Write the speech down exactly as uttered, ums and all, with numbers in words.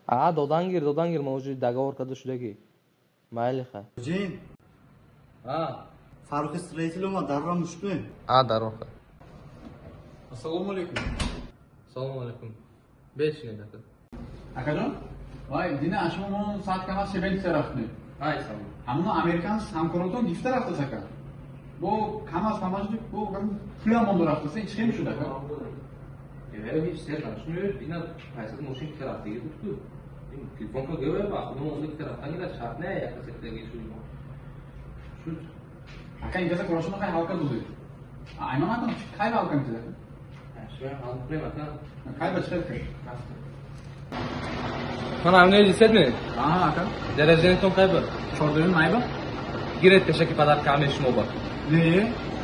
А, додан гир, додан гир, ма уже договорка шудаги. Майли ха. Hüseyin, А, Faruk İsrail'e ama darlamış mı? а, дароха. Assalomu alaykum. Assalomu alaykum. besh ne aka. Akajon? Vay, dine aşmamın saat kamas şebeli tarafını. Ay, sağ ol. Hamını Amerikan samkoroton gifter haftası aka. Bu kamas pamajlık bu Flamondor haftası hiç kim şu da aka? Evet, hiç sen tanışmıyor. Yine Faysal Moşin tarafta tuttu. Telefonla göre bak, bunu ondaki taraftan gider şart ne yaklaşık da geçiyor. Şu Aka ingeze konuşma kay halka doluyor. Ayman adam kay halka mı dedi? şu an alıp ne bakın. Kay başka kay. Mana amne desedmi? Aha aka. Derazani ton qaybi? Çordoyun nayba? Giret peşaki padar kamesh moba. Ne?